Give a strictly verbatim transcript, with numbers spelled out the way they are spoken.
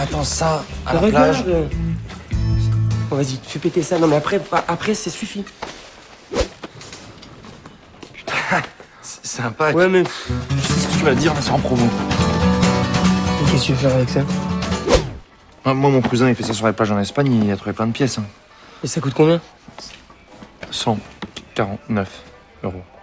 attends, ça, à Mais la plage. regarde. Bon, vas-y, fais péter ça. Non, mais après, après, ça suffit. Putain, c'est sympa. Ouais, mais... Je sais ce que tu vas dire, là, c'est en promo. Et qu'est-ce que tu veux faire avec ça? Ah, moi, mon cousin, il fait ça sur la plage en Espagne, il a trouvé plein de pièces. Hein. Et ça coûte combien? cent quarante-neuf euros.